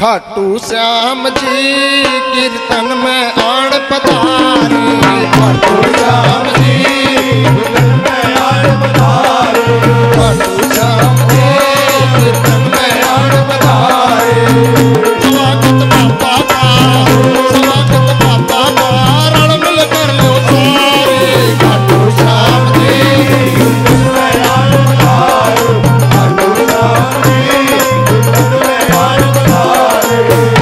खाटू श्याम जी कीर्तन में आण पधारे, खाटू श्याम जी कीर्तन में आण पधारे, खाटू श्याम जी कीर्तन में आण पधारे। स्वागत बाबा का, स्वागत बाबा का, रण मिल कर लो सारे, खाटू श्याम जी कीर्तन में आण पधारे, खाटू श्याम जी कीर्तन में आण पधारे।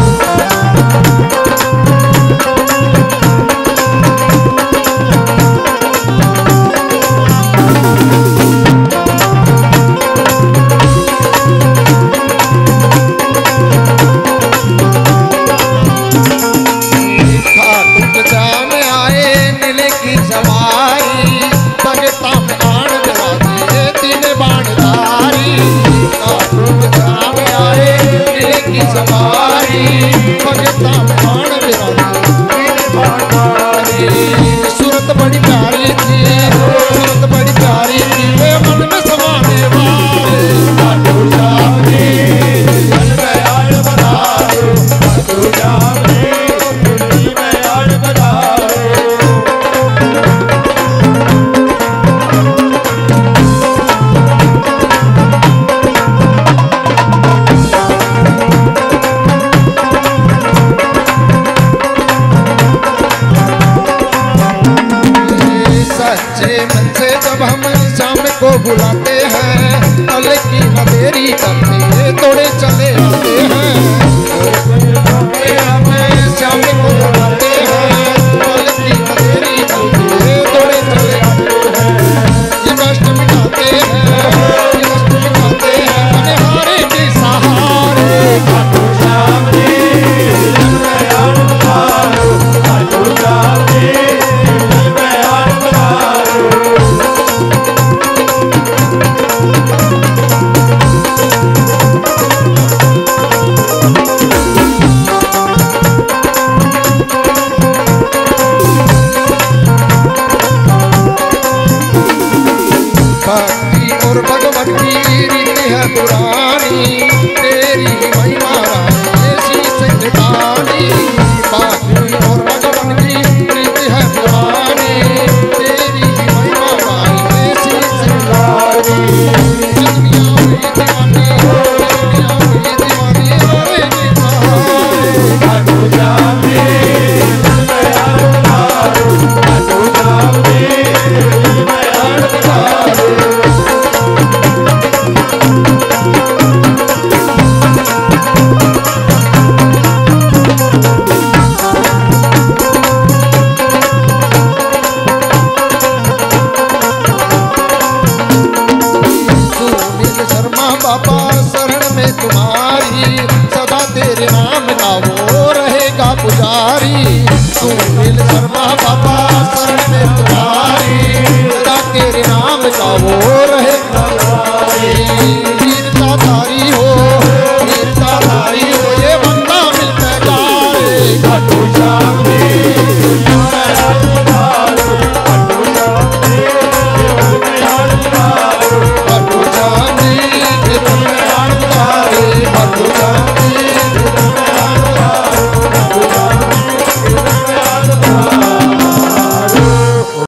सूरत बड़ी प्यारी थी, सूरत बड़ी प्यारी थी, वे मन में समाने वाले, खाटू श्याम जी कीर्तन में आण पधारे, खाटू श्याम जी कीर्तन में आण पधारे। सच्चे मन से जब हम शाम को बुलाते हैं, तल की मदेरी करते तोड़े चले आते हैं, हमें शाम को बुलाते हैं, तल की मदेरी करते तोड़े चले आते हैं। ये कष्ट मिटाते हैं, ये कष्ट मिटाते हैं, मनहारे के सहारे, खाटू श्याम जी कीर्तन में आण पधारे, खाटू श्याम जी कीर्तन में आण पधारे। भक्ति और भगवत की रीति है पुरानी, तेरी महिमा रानी शीश निकाली। भक्ति और भगवत की रीति है पुरानी, तेरी महिमा रानी शीश निकाली। दुनिया हुई दीवानी, दुनिया हुई दीवानी, हरे की सहारे, खाटू श्याम जी कीर्तन में आण पधारे, खाटू श्याम जी कीर्तन में आण पधारे। सुनील शर्मा बाबा शरण में तुम्हारी, सदा तेरे नाम का वो रहेगा पुजारी। सुनील शर्मा बाबा शरण में तुम्हारी, सदा तेरे नाम का वो रहे